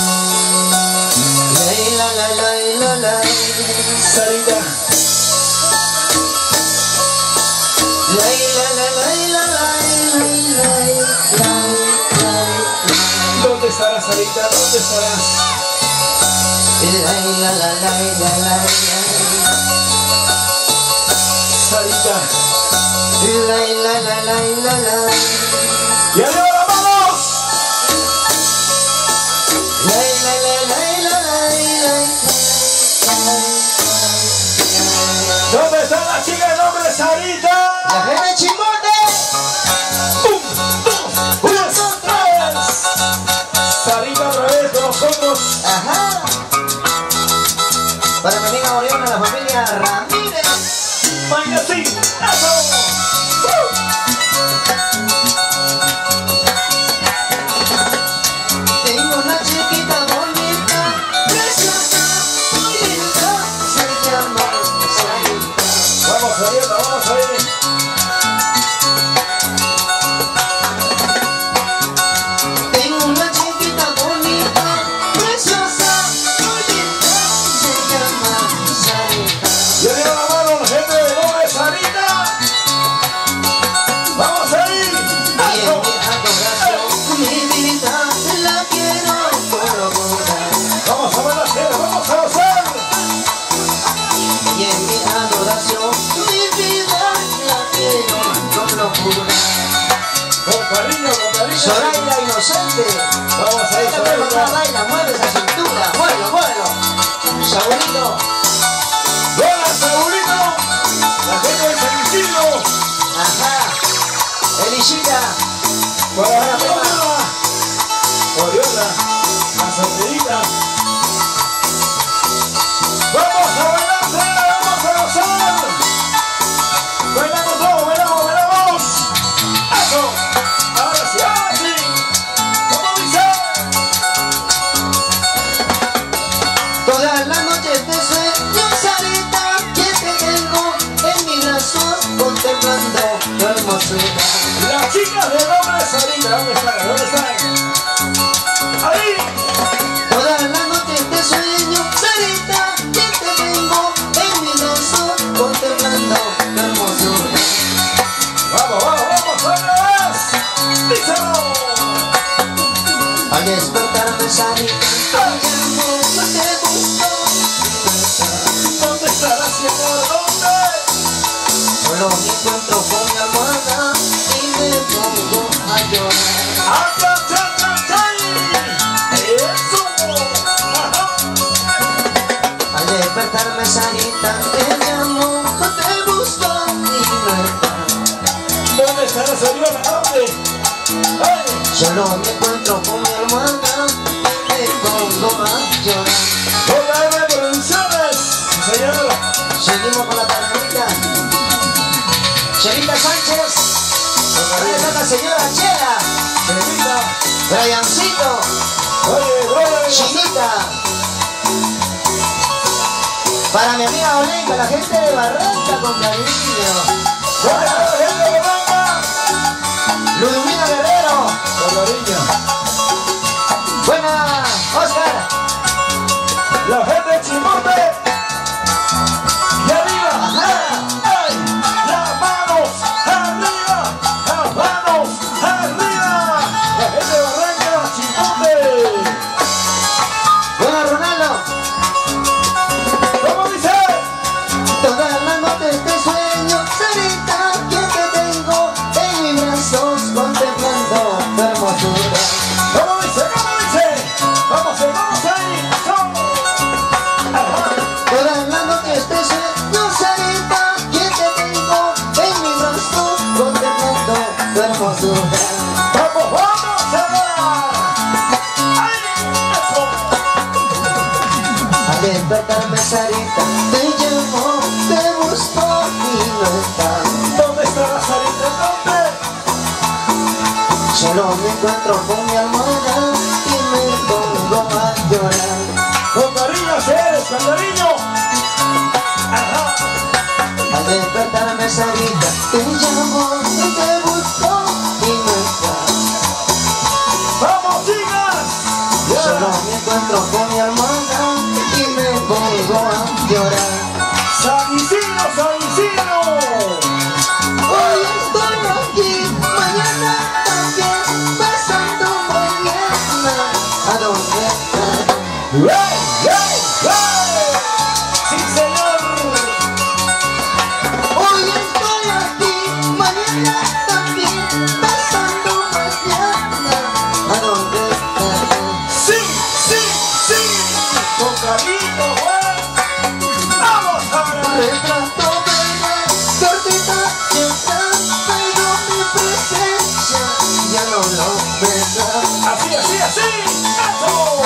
Sarita. ¿Dónde estarás, Sarita? ¿Dónde estarás? Sarita. ¡Y arriba las manos! ¿Dónde está la chica de nombre Sarita? La gente Chimbote. 1, 2, 3. Sarita otra vez con nosotros. Ajá. Para mi amiga Oriona, la familia Ramírez. Vaya así. ¡Eso! Tengo una chiquita bonita, preciosa, muy linda, se llama Sarita. Vamos, Sarita, vamos a ir. Tengo una chiquita bonita, preciosa, muy linda, se llama Sarita. Y arriba la mano, la gente de nombre Sarita. Vamos a ir. Y en mi adoración, mi vida, la quiero colaborar. Vamos a bailar, vamos a gozar. Y en mi adoración, mi vida, la quiero colaborar. Con cariño, con cariño. Zoraida inocente. Vamos a ir, Zoraida. Baila, mueve esa cintura. Bueno. Saúlito. ¡Hola, Saúlito! La gente de San Isidro. Ajá. Elisita. Para la Oriona. Oriona. La solterita. ¡Vamos a bailar, Sara! ¡Vamos a gozar! ¡Bailamos todos, bailamos! ¡Eso! ¡Ahora sí, ahora sí! ¿Cómo dice? Todas las noches te sueño, Sarita, que te tengo en mis brazos contemplando tu hermosura. Las chicas de nombre Sarita, ¿dónde están? ¿Dónde están? ¡Ahí! Todas las noches te sueño, Sarita, que te tengo en mis brazos contemplando tu hermosura. ¡Vamos, otra vez! ¡Díselo! Al despertarme, Sarita, te llamo, te busco. ¿Dónde estarás, mi amor? ¿Dónde? Solo me encuentro con mi almohada y me pongo a llorar. ¡Eso! ¡Ajá! Al despertarme, Sarita, te llamo, te busco y no estás. ¿Dónde estarás, Oriona? ¿Dónde? ¡Ay! Solo me encuentro con mi almohada y me pongo a llorar. JM Producciones, señora. Seguimos con la taranita. Chelita Sánchez. ¿Dónde está la señora Chela? Chelita. Briancito. Oye. Chinita. Para mi amiga Olenka, la gente de Barranca con cariño. ¿Dónde está la gente de Barranca? Ludmila Guerrero. Con cariño. Buena, Oscar. La gente de Chimbote. Y arriba. Ajá. ¡Ay! Las manos arriba. Las manos arriba. La gente de Barranca, Chimbote. Buena, Ronaldo. ¿Cómo dice? Todas las noches te sueño, Sarita, que te tengo en mis brazos contemplando tu hermosura. ¿Cómo dice? ¿Cómo dice? Vamos ahí. Ajá. Todas las noches te sueño, Sarita, que te tengo en mis brazos contemplando tu hermosura. ¡Vamos ahora! ¡Ay! ¡Eso! Al despertarme, Sarita, te llamo, te busco y no estás. ¿Dónde está la Sarita? ¿Dónde? Solo me encuentro con mi almohada y me pongo a llorar. Con cariño, seres, con cariño. Ajá. Al despertarme, Sarita, te llamo y te busco y no estás. ¡Vamos, chicas! Solo me encuentro con mi almohada y me pongo a llorar. San Isidro, San Isidro. Hoy estoy aquí, mañana también, pasando mañana. ¿A dónde estás? ¡Hey, hey, hey! ¡Sí, señor! Hoy estoy aquí, mañana también, pasando mañana. ¿A dónde estás? ¡Sí, sí, sí! ¡Con cariño, Juan! ¡Vamos ahora! Retrato bebé, gordita, llena, pero mi presencia ya no lo verás. ¡Así, así, así! ¡Eso!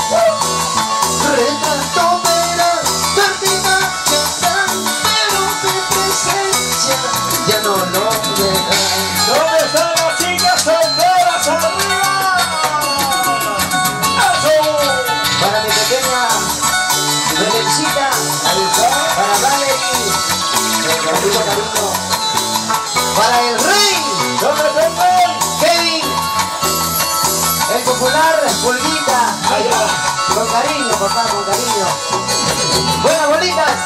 Retrato bebé, gordita, llena, pero mi presencia ya no lo verás. ¿Dónde están las chicas solteras arriba? ¡Eso! Para mi pequeña Belexita, para Valerie, el gordito cariño, para el rey, ¿Dónde está el rey? Kevin, el popular Pulguita, Ahí va. con cariño, papá, con cariño. Buenas bolitas.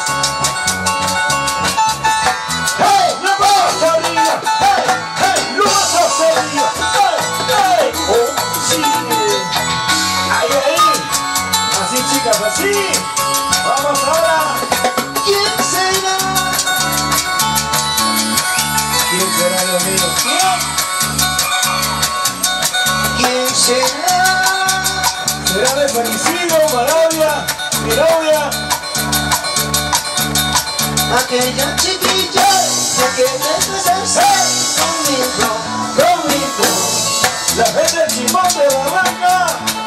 ¡Hey! ¡No vas arriba! ¡Hey! ¡Hey! ¡No vas arriba! ¡Hey! ¡Hey! ¡Oh, sí! ¡Ahí, ahí! Así, chicas, así. ¡Vamos ahora! ¿Quién será? ¿Quién será, Dios mío? ¿Quién? ¿Quién será? ¿Será de San Isidro, Maravilla, Miraudia? Aquella chiquilla que quieres hacer conmigo, conmigo. La gente del Chimón de Barranca.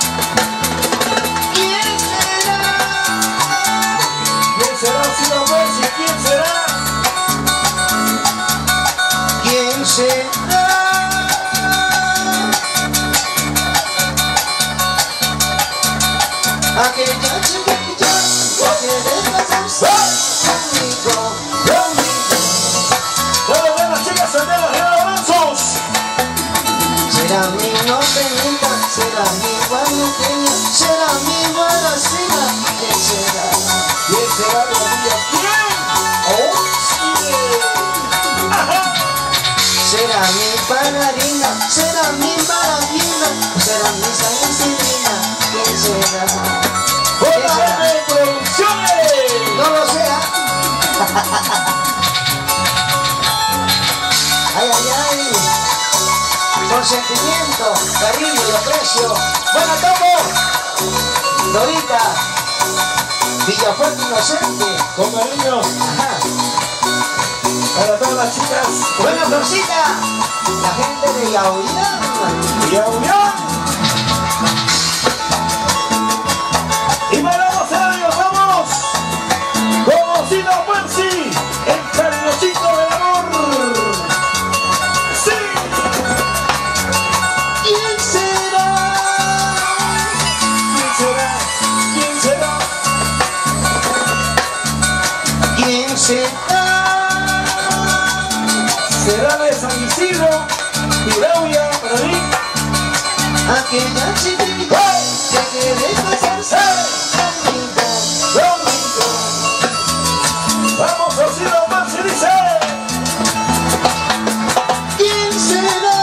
¿Quién será? ¿Quién será, si no ves? ¿Y quién será? ¿Quién será? Aquella chiquilla que quieres hacer conmigo, conmigo. ¿Dónde están las chicas solteras de abrazos? Será mi novenita, será mi guanuqueña, será mi guaracina. ¿Quién será? ¿Quién será, Dios mío? ¿Quién? ¡Oh, sí! ¡Ajá! Será mi pagarina, será mi marabina, será mi salicilina. ¿Quién será? ¿Quién será? JM Producciones. No lo sé, ¿ah? Ay, ay, ay. Con sentimiento, cariño y aprecio. Bueno, Topo. Dorita. Villafuerte Inocente. Con cariño Ajá. para todas las chicas. Buena Florcita. La gente de Yauyán. Y a unión. Y vamos a ellos, vamos. Como si no fuese el cariñosito del amor. ¡Sí! ¿Quién será? ¿Quién será? ¿Quién será? ¿Quién será? ¿Será de San Isidro, Miraudia, para mí? Aquella chiquita que quiere casarse conmigo. Domingo. Vamos, Osido más y dice. ¿Quién será?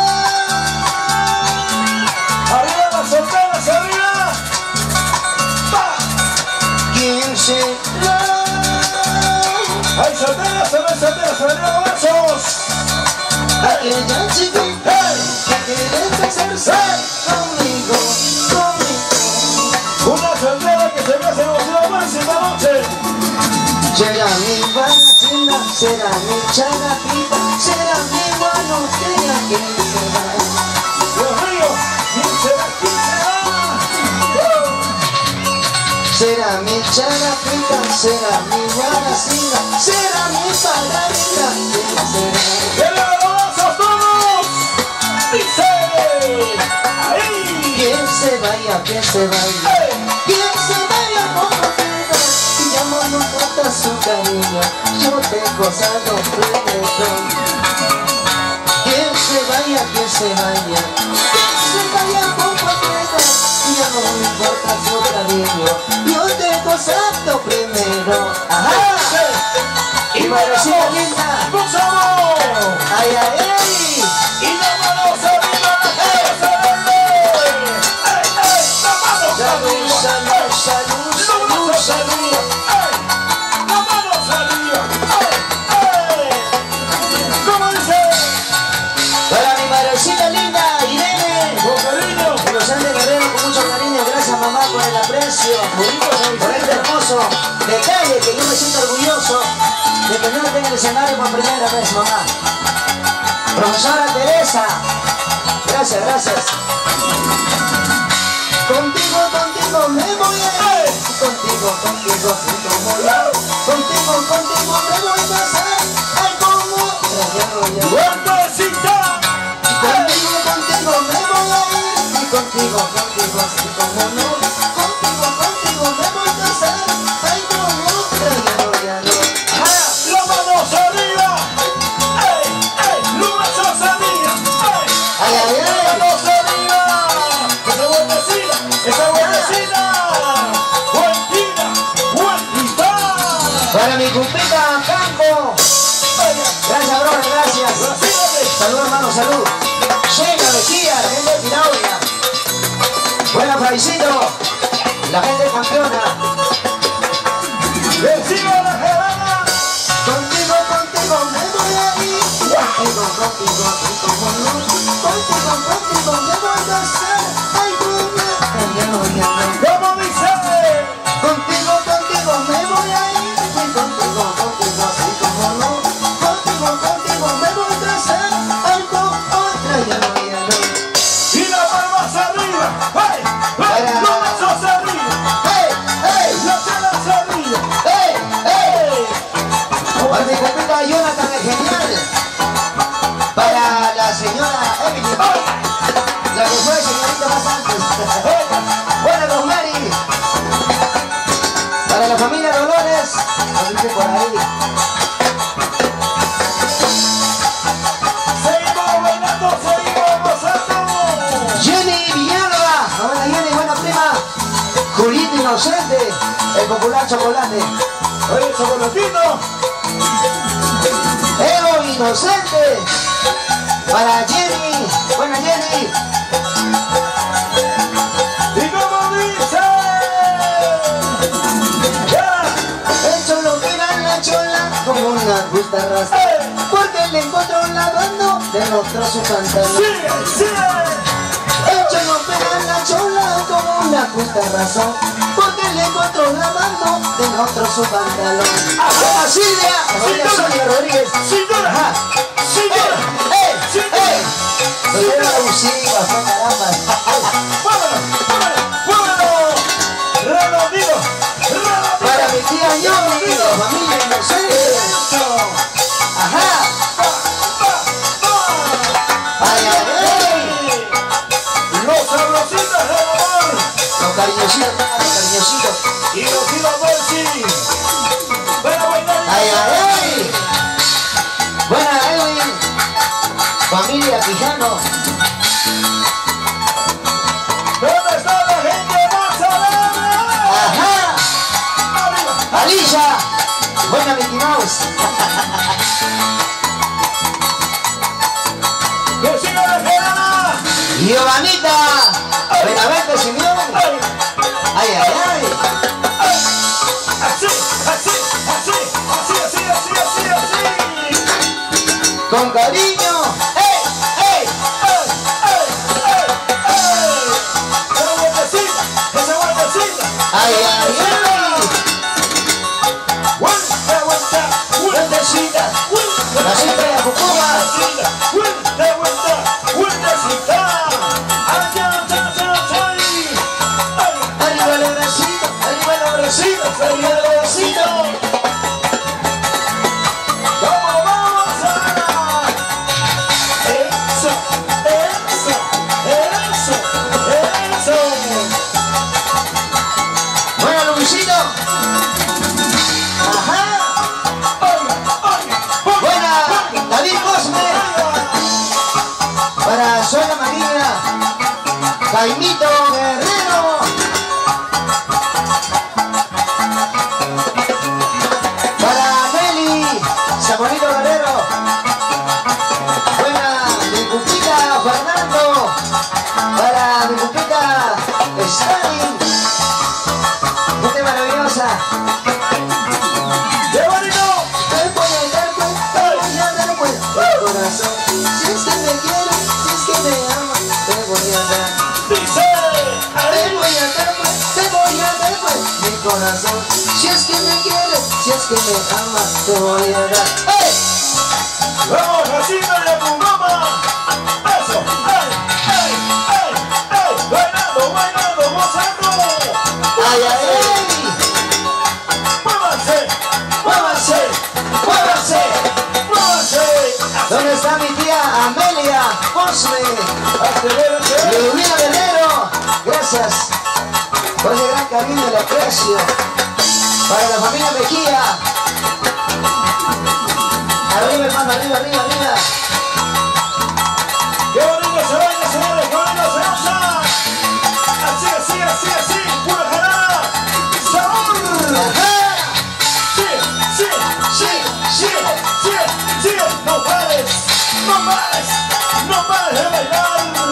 Arriba las solteras, arriba. ¡Pa! ¿Quién será? ¡Hay solteras, hay solteras, arriba brazos! Aquella chiquita que quiere casarse conmigo, conmigo. Una soltera que se me hace emocionar más esta noche. Será mi guaracina, será mi charapita, será mi guanuqueña. ¿Quién será? Dios mío, ¿quién será? ¿Quién será? Será mi charapita, será mi guaracina, será mi pagarina. ¿Quién será? ¡Que le abrazos todos! ¡Dice! ¡Ahí! ¿Quién se vaya? ¿Quién se vaya? ¡Hey! ¿Quién se vaya como queda? Y ya no importa su cariño, yo te he gozado reggaetón. ¿Quién se vaya? ¿Quién se vaya? ¿Quién se vaya como queda? ya no me importa su cariño. Yo tengo santo primero. Ajá. Y Marecita linda. Ay, ay, ay. Y la mano arriba, la cabeza verde. Salud, salud, salud, salud, salud. La mano arriba. ¿Cómo dice? Para mi Marecita linda, Irene. Con cariño. Que nos ande Guerrero con mucho cariño. Gracias, mamá, por el aprecio. Por este hermoso detalle que yo me siento orgulloso de que no me tenga el escenario por primera vez, mamá. Profesora Teresa. Gracias, gracias. Contigo, contigo me voy a ir. Contigo, contigo, como yo. Contigo, contigo me voy a casar. Ay, como ¡Vueltecita! contigo, contigo me voy a ir. Y contigo, contigo, así como no. Contigo, contigo me voy a casar. Ay, como ya no. ¡La mano arriba! ¡Ey, ey! ¡Lumas arriba! Ay, ay, ¡La ay. mano arriba! ¡Esa vueltecita! ¡Esa vueltecita! ¡Vueltita! ¡Vueltita! Para mi cumpita Campo. Gracias, bro, gracias. Salud, hermano, salud. Llega, Mejía, la gente de Piraulia. Buena, Fraicito. La gente campeona. ¡Reciba la jarana! Contigo, contigo me voy a ir. Contigo, contigo, como no. Contigo, contigo me voy a casar. Ay, ya no. ¿Cómo dice? Contigo, contigo me voy a ir. Y contigo, contigo, así como no. Contigo, contigo me voy a casar. Ay, con otra ya no. ¡Y las palmas arriba! ¡Hey! ¡Hey! ¡Lumas arriba! ¡Hey! ¡Hey! ¡Las cenas arriba! ¡Hey! ¡Hey! ¡Hey! Para mi compita Jonathan el genial. Para la señora Emily. La que fue señorita más antes. Buena, Rosemary. Para la familia Dolores. Lo dice por ahí. ¡Seguimos bailando! ¡Seguimos gozando! Jenny Villalba. Buena Jenny, buena prima. Julito Inocente. El popular chocolate. ¡Oye, chocolatito! Evo Inocente. Para Jenny. Buena Jenny. ¿Y cómo dice? ¡Ya! El cholo pega en la chola como una justa raza. Porque le encontró lavando del otro su pantalón. ¡Sigue! ¡Sigue! El cholo pega en la chola como una justa razón. Porque le encontró lavando del otro su pantalón. ¡Para Silvia! Silvia Sonia Rodríguez. ¡Señora! Ajá. ¡Señora! ¡Ey! ¡Señora! ¡Ey! Soy abusiva, fue carambas. ¡Vámonos! ¡Vámonos! ¡Vámonos! ¡Redondito! ¡Redondito! Para mi tía Yomi, familia inocente. Ajá. Ay, ay, ay. ¡Los sabrositos del amor! Los cariñositos, los cariñositos. ¡Y los hijos Bolsi! ¡Para bailar! Ay, ay, ay. Buena, Edwin. Familia Quijano. ¿Dónde está la gente más alegre? Ajá. ¡Arriba! Alicia. Buena Mickey Mouse. ¡Que siga la gerana! Giovanita. Benavente Simeón. Ay, ay, ay. ¡Así! ¡Así! ¡Así! ¡Así! ¡Así! ¡Así! ¡Así! ¡Así! Con cariño. ¡Ey! ¡Ey! ¡Ey! ¡Ey! ¡Ey! ¡Ey! ¡Esa vueltecita! ¡Esa vueltecita! Ay, ay, ay. ¡Vuelta! ¡Vuelta! ¡Vueltecita! La cinta de Cucuba. ¡Vuelta! ¡Vuelta! ¡Vueltecita! ¡Ay, ay, ay, ay! ¡Ay! Arriba el bracito. Arriba el bracito. ¡Arriba el bracito! ¡Vamos, vamos! ¡Eso! ¡Eso! ¡Eso! ¡Eso! Bueno, Luisito. Ajá. ¡Oiga! ¡Oiga! Buena. David Cosme. Para Sonia María. Jaimito Guerrero. corazón. Si es que me quieres, si es que me amas, te voy a dar. ¡Hey! Vamos, Jacinto de Pungoma. Eso. ¡Ey! ¡Ey! ¡Ey! ¡Ey! Bailando, bailando, gozando. ¡Ay, ay, ay! ¡Muévanse! ¡Muévanse! ¡Muévanse! ¡Muévanse! ¿Dónde está mi tía Amelia Osme? Acelera, acelera. Ludmila Guerrero, gracias por ese gran cariño y el aprecio. Para la familia Mejía. Arriba, hermano, arriba, arriba, arriba. ¡Qué bonito se baila, señores! ¡Qué bonito se goza! Así, así, así, así. ¡Pura jalada! ¡Sabor! Ajá. ¡Sí, sí, sí, sí, sí, sí! ¡No pares! ¡No pares! ¡No pares de bailar!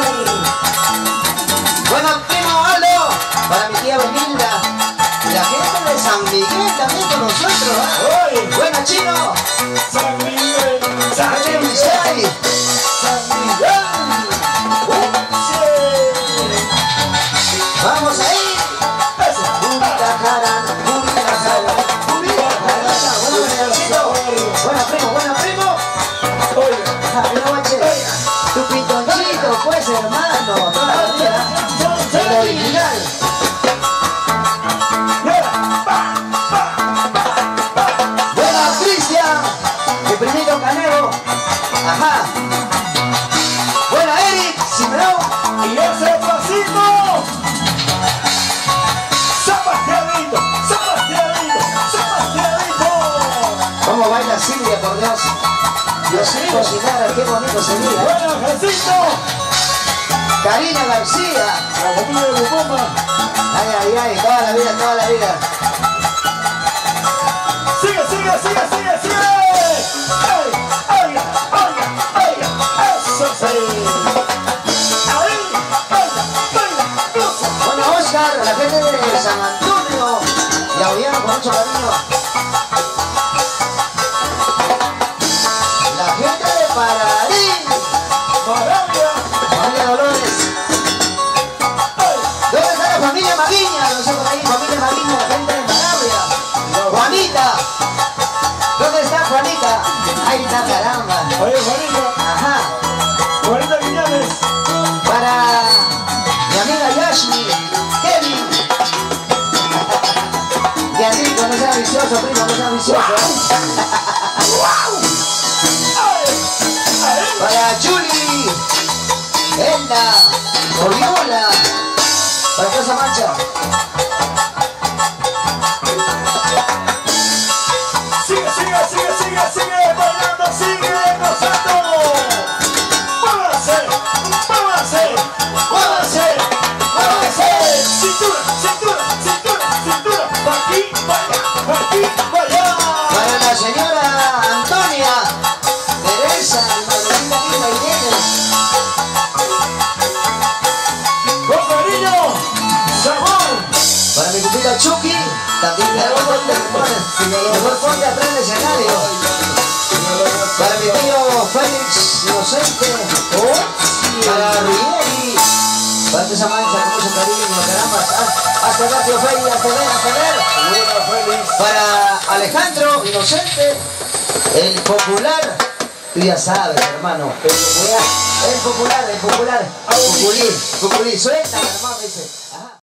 Bueno, primo Aldo, para mi tía Benilda. Y la gente de San Miguel también con nosotros, ¿eh? ¡Oy! Bueno, Chino. ¡San Miguel! ¡San Ángel Miguel! Michel. ¡San Miguel! ¡Sí! Vamos ahí. ¡Eso! Purita jarana, purita jarana, purita jarana. Bueno, Benelcito. Buena, primo, buena, primo. ¡Oye! Buena, guache. Tu pintoncito, pues, hermano. Toda la vida. El original. Buena, Cristian. Mi primito Canero. Ajá. Buena, Eric. Cimerón. ¡Y ese pasito! ¡Sebastianito! ¡Sebastianito! ¡Sebastianito! ¿Cómo baila Silvia, por Dios? Dios mío, cocinara, qué bonito sería. ¡Bueno, Jacinto! Karina García. La familia de Bupoma. Ay, ay, ay, toda la vida, toda la vida. ¡Sigue, sigue, sigue, sigue, sigue! ¡Ay, oiga, oiga, oiga! ¡Eso sí! ¡Ahí! ¡Oiga, oiga! ¡Goza! Bueno, Oscar, la gente de San Antonio. La oyeron con mucho cariño. La gente de Pararín. ¡Maravilla! Familia Dolores. ¡Ay! ¿Dónde está la familia Maguiña? No sé por ahí, familia Maguiña, la gente de Maravilla. Juanita. ¿Dónde está Juanita? Ahí está, caramba. Oye, Juanita, Ajá. Juanita Guiñanes. Para mi amiga Yashmi, Kevin. Beatriz, no sea vicioso, primo, no sea vicioso. ¡Ay! ¡Ay! Para Julie, Elda, Oriola, para Cosa Mancha. ¡Sigue, sigue, sigue, sigue, sigue! ¡Bailando, sigue gozando! ¡Muévanse! ¡Muévanse! ¡Muévanse! ¡Muévanse! ¡Cintura, cintura, cintura, cintura! ¡Pa' aquí, pa' allá! ¡Pa' aquí, pa' allá! Para la señora Antonia, Teresa, Manolita Lima y Nieves. ¡Con cariño! ¡Sabor! Para mi compita Chucky, también mejor ponte atrás del escenario. Para mi tío Félix Inocente, para Rieri, para esa mancha con mucho cariño, caramba. Hasta ver, tío Félix, hasta ver, hasta ver. ¡Buena, Félix! Para Alejandro Inocente, el popular, tú ya sabes, hermano. El popular, Populí, suelta, hermano, dice.